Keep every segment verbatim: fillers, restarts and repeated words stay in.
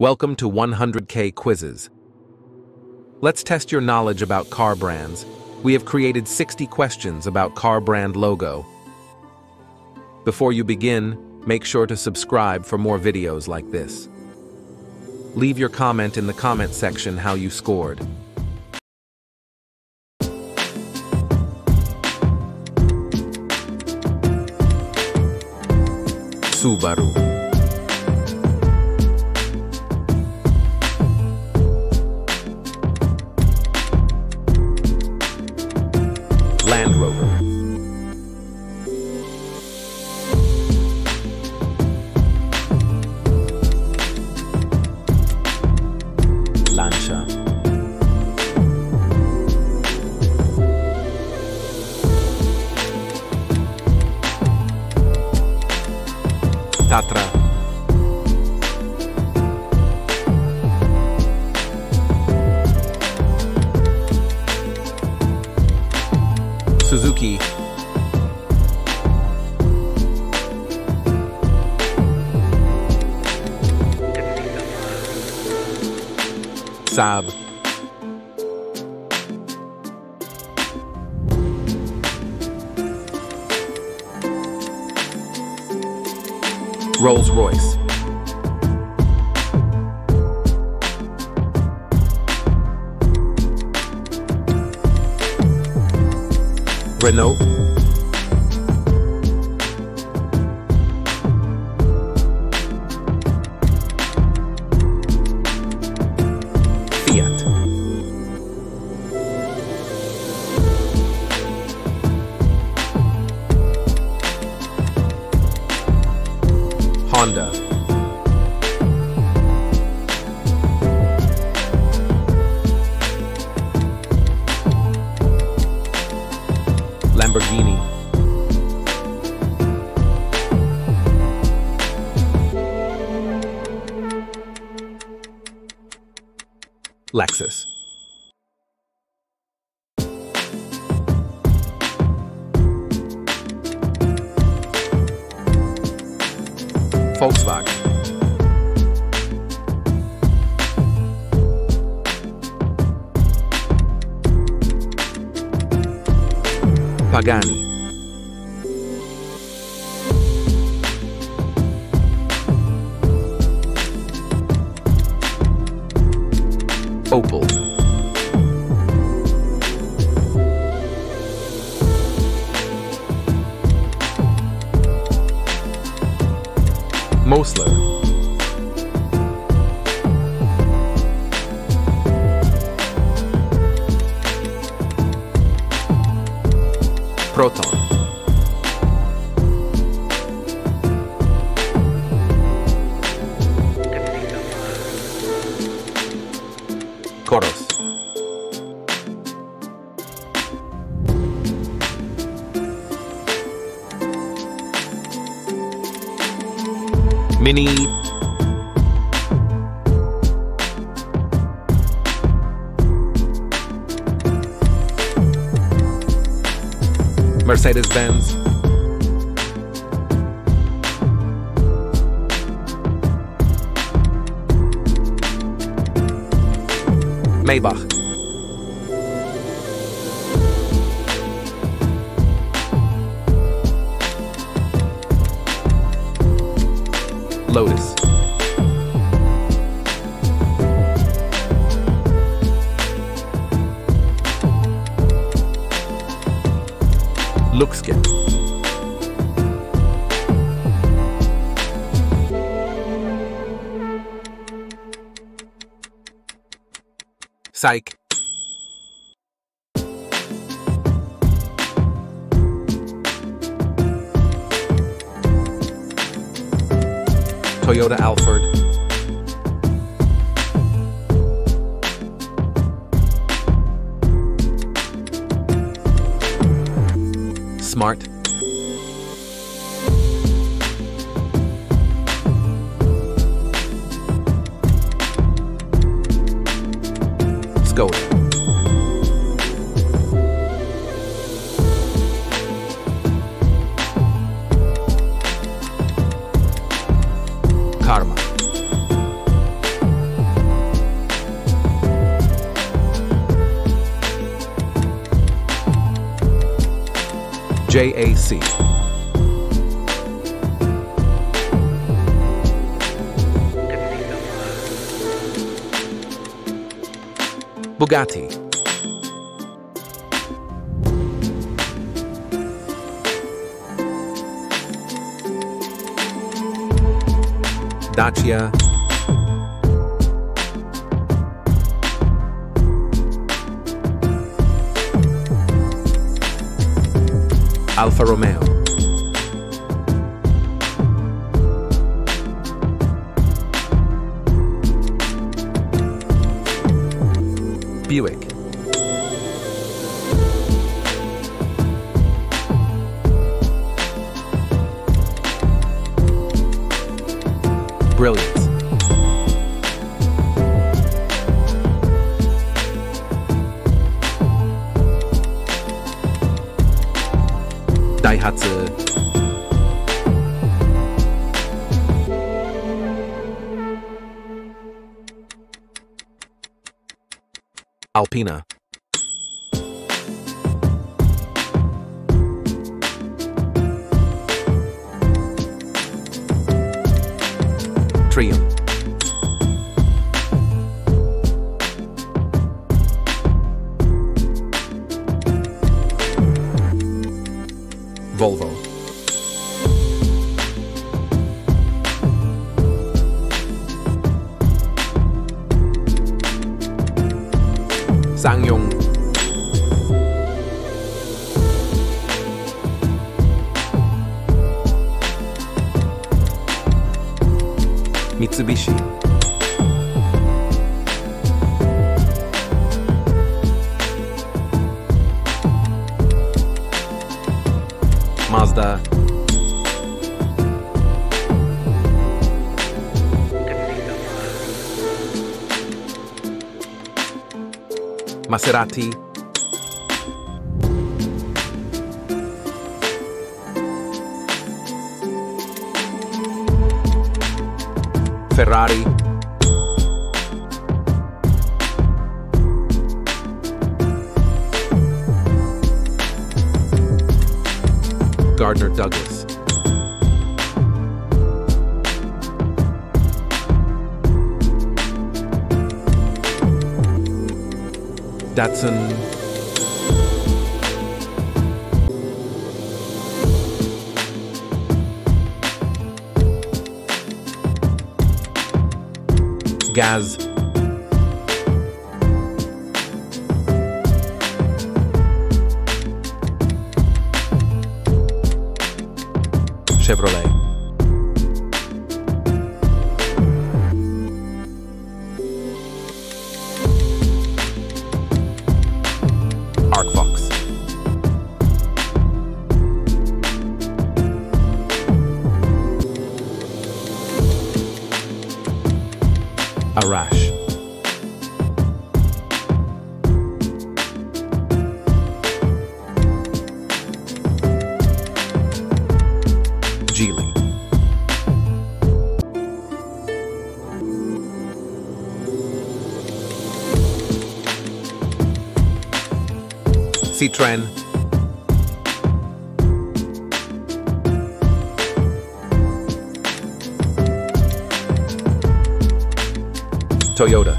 Welcome to one hundred K Quizzes. Let's test your knowledge about car brands. We have created sixty questions about car brand logo. Before you begin, make sure to subscribe for more videos like this. Leave your comment in the comment section how you scored. Subaru, Land Rover, Lancia, Tatra, Suzuki, Saab, Rolls-Royce, Renault, Fiat, Honda, Lamborghini, Lexus, Volkswagen, Pagani, Opel, Mosler, Proton, Coros, Mini, Mercedes-Benz, Maybach, Lotus, Luxgen, Psych, Toyota Alphard, Smart, Skoda, Karma, J A C. Bugatti. Dacia. Alfa Romeo. Buick. Brilliant. Daihatsu. Alpina. Triumph. Volvo. Sangyong. Mitsubishi. Mazda. Maserati. Ferrari. Gardner Douglas. Datsun. Gaz. Chevrolet. Arcfox. Arash. Geely. Citroën. Toyota.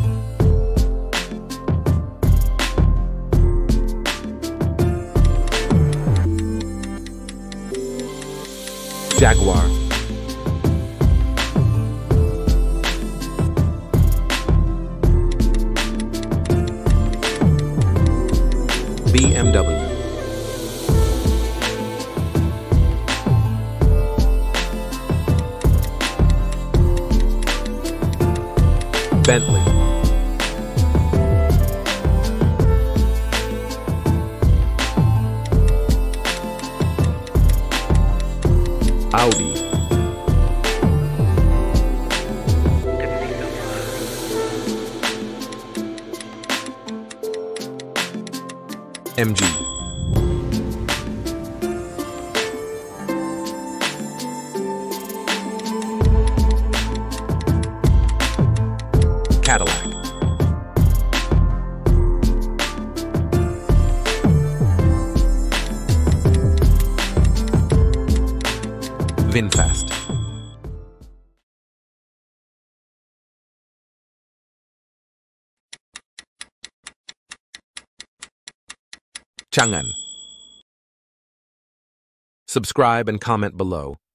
Jaguar. B M W. Bentley. Audi. M G. Cadillac. VinFast. Changan. Subscribe and comment below.